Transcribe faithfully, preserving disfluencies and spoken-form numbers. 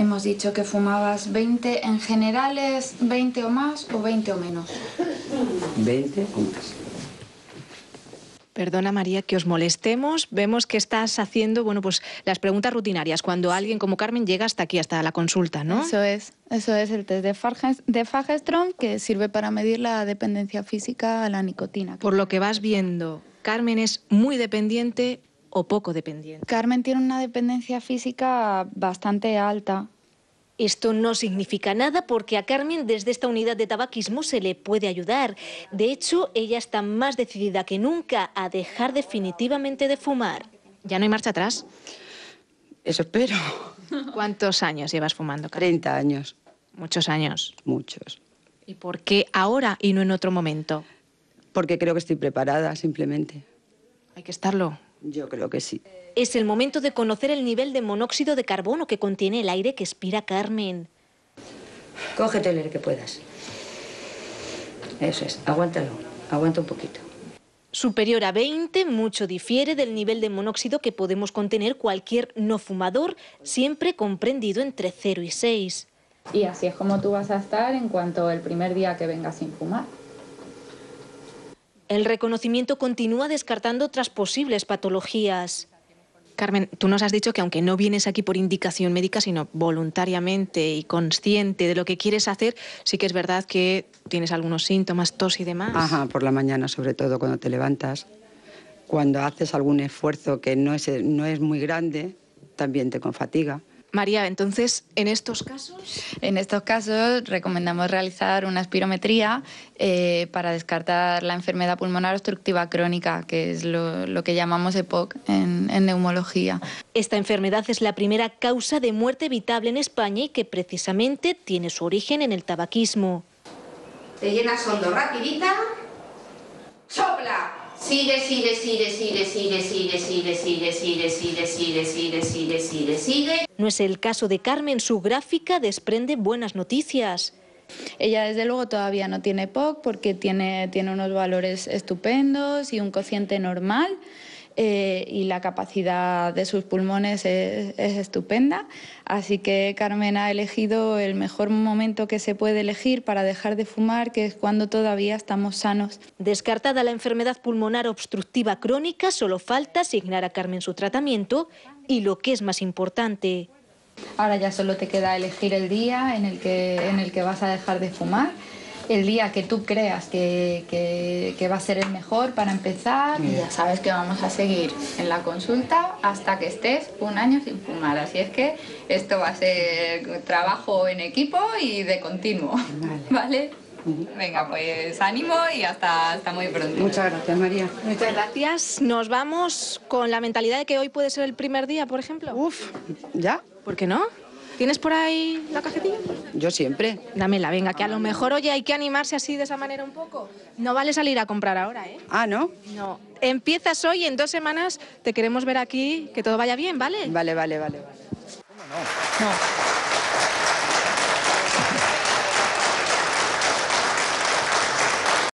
Hemos dicho que fumabas veinte, en general es veinte o más o veinte o menos. veinte o más. Perdona, María, que os molestemos. Vemos que estás haciendo, bueno, pues las preguntas rutinarias cuando alguien como Carmen llega hasta aquí, hasta la consulta, ¿no? Eso es, eso es el test de Fages- de Fagerström, que sirve para medir la dependencia física a la nicotina. Por lo que vas viendo, ¿Carmen es muy dependiente o poco dependiente? Carmen tiene una dependencia física bastante alta. Esto no significa nada porque a Carmen desde esta unidad de tabaquismo se le puede ayudar. De hecho, ella está más decidida que nunca a dejar definitivamente de fumar. ¿Ya no hay marcha atrás? Eso espero. ¿Cuántos años llevas fumando, Carmen? treinta años. Muchos años. Muchos. ¿Y por qué ahora y no en otro momento? Porque creo que estoy preparada, simplemente. Hay que estarlo. Yo creo que sí. Es el momento de conocer el nivel de monóxido de carbono que contiene el aire que expira Carmen. Cógete el aire que puedas. Eso es, aguántalo, aguanta un poquito. Superior a veinte, mucho difiere del nivel de monóxido que podemos contener cualquier no fumador, siempre comprendido entre cero y seis. Y así es como tú vas a estar en cuanto el primer día que vengas sin fumar. El reconocimiento continúa descartando otras posibles patologías. Carmen, tú nos has dicho que aunque no vienes aquí por indicación médica, sino voluntariamente y consciente de lo que quieres hacer, sí que es verdad que tienes algunos síntomas, tos y demás. Ajá, por la mañana, sobre todo cuando te levantas. Cuando haces algún esfuerzo que no es, no es muy grande, también te con fatiga. María, entonces, en estos casos... En estos casos recomendamos realizar una espirometría eh, para descartar la enfermedad pulmonar obstructiva crónica, que es lo, lo que llamamos E P O C en, en neumología. Esta enfermedad es la primera causa de muerte evitable en España y que precisamente tiene su origen en el tabaquismo. Te llenas hondo, rapidita. ¡Sopla! Sigue, sigue, sigue, sigue, sigue, sigue, sigue, sigue, sigue, sigue, sigue, sigue, sigue, sigue, sigue. No es el caso de Carmen, su gráfica desprende buenas noticias. Ella desde luego todavía no tiene E P O C porque tiene, tiene unos valores estupendos y un cociente normal. Eh, y la capacidad de sus pulmones es, es estupenda, así que Carmen ha elegido el mejor momento que se puede elegir para dejar de fumar, que es cuando todavía estamos sanos. Descartada la enfermedad pulmonar obstructiva crónica, solo falta asignar a Carmen su tratamiento y lo que es más importante. Ahora ya solo te queda elegir el día en el que, en el que vas a dejar de fumar. El día que tú creas que, que, que va a ser el mejor para empezar. Y ya sabes que vamos a seguir en la consulta hasta que estés un año sin fumar. Así es que esto va a ser trabajo en equipo y de continuo. Vale. ¿Vale? Venga, pues ánimo y hasta, hasta muy pronto. Muchas gracias, María. Muchas gracias. Nos vamos con la mentalidad de que hoy puede ser el primer día, por ejemplo. Uf, ¿ya? ¿Por qué no? ¿Tienes por ahí la cajetilla? Yo siempre. Dámela, venga, que a lo mejor, oye, hay que animarse así de esa manera un poco. No vale salir a comprar ahora, ¿eh? Ah, ¿no? No. Empiezas hoy, en dos semanas te queremos ver aquí, que todo vaya bien, ¿vale? Vale, vale, vale, vale. No.